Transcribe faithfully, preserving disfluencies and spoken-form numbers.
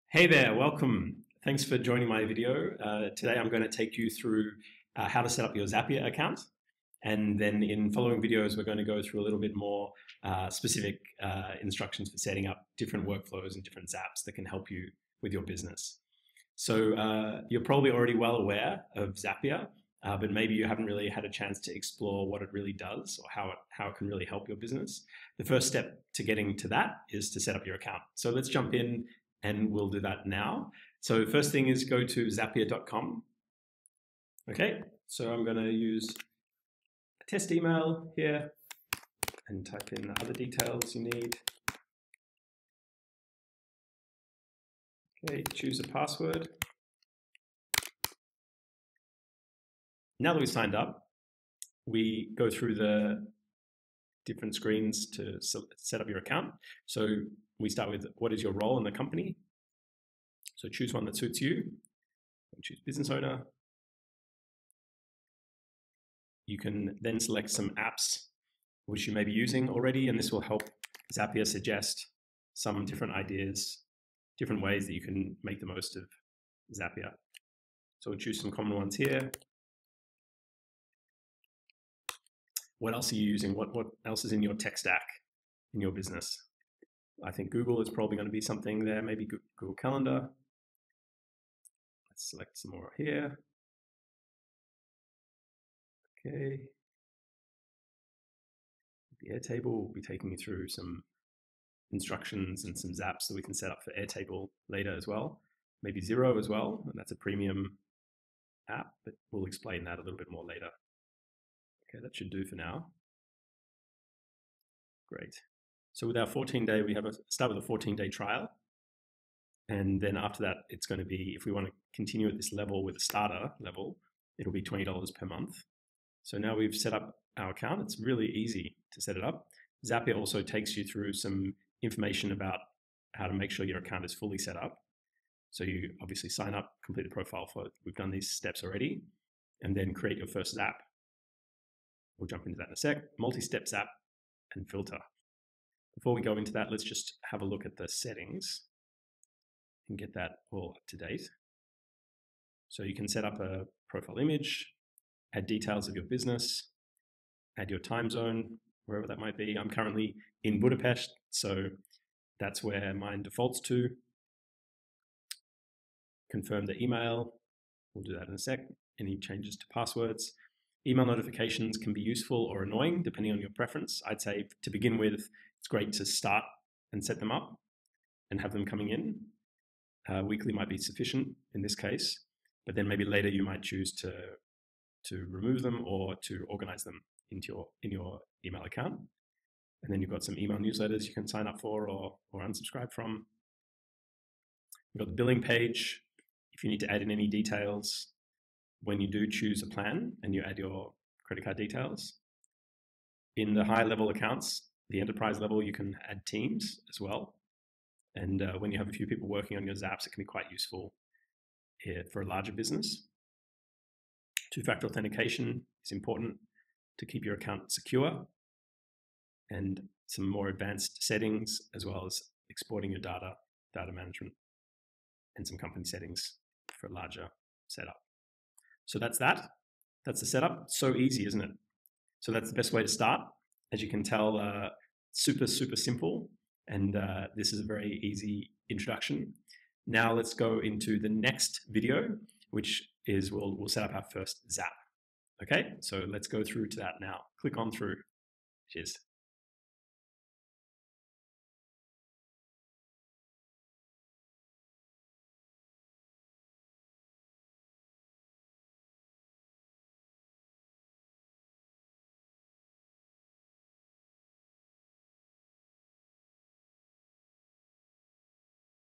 Hey there, welcome. Thanks for joining my video. Uh, today I'm going to take you through uh, how to set up your Zapier account. And then in following videos, we're going to go through a little bit more uh, specific uh, instructions for setting up different workflows and different Zaps that can help you with your business. So uh, you're probably already well aware of Zapier, uh, but maybe you haven't really had a chance to explore what it really does or how it, how it can really help your business. The first step to getting to that is to set up your account. So let's jump in and we'll do that now. So first thing is go to zapier dot com. Okay, so I'm going to use a test email here and type in other details you need. Okay, choose a password. Now that we've signed up, we go through the different screens to set up your account. So we start with what is your role in the company. So choose one that suits you. Choose business owner. You can then select some apps which you may be using already, and this will help Zapier suggest some different ideas, different ways that you can make the most of Zapier. So we'll choose some common ones here. What else are you using? What, what else is in your tech stack in your business? I think Google is probably going to be something there, maybe Google Calendar. Let's select some more here. Okay. The Airtable will be taking you through some instructions and some Zaps that we can set up for Airtable later as well. Maybe Zero as well, and that's a premium app, but we'll explain that a little bit more later. Okay, that should do for now. Great. So with our fourteen day, we have a start with a fourteen day trial. And then after that, it's going to be, if we want to continue at this level with a starter level, it'll be twenty dollars per month. So now we've set up our account. It's really easy to set it up. Zapier also takes you through some information about how to make sure your account is fully set up. So you obviously sign up, complete the profile for it. We've done these steps already, and then create your first Zap. We'll jump into that in a sec. Multi-step Zap and filter. Before we go into that, let's just have a look at the settings and get that all up to date. So you can set up a profile image, add details of your business, add your time zone, wherever that might be. I'm currently in Budapest, so that's where mine defaults to. Confirm the email. We'll do that in a sec. Any changes to passwords. Email notifications can be useful or annoying, depending on your preference. I'd say to begin with, it's great to start and set them up and have them coming in. Uh, weekly might be sufficient in this case, but then maybe later you might choose to, to remove them or to organize them into your, in your email account. And then you've got some email newsletters you can sign up for or, or unsubscribe from. You've got the billing page. If you need to add in any details, when you do choose a plan and you add your credit card details. In the high level accounts, the enterprise level, you can add teams as well. And uh, when you have a few people working on your Zaps, it can be quite useful here for a larger business. Two-factor authentication is important to keep your account secure, and some more advanced settings, as well as exporting your data, data management, and some company settings for a larger setup. So that's that. That's the setup. So easy, isn't it? So that's the best way to start. As you can tell, uh, super, super simple. And uh, this is a very easy introduction. Now let's go into the next video, which is we'll, we'll set up our first Zap. Okay, so let's go through to that now. Click on through. Cheers.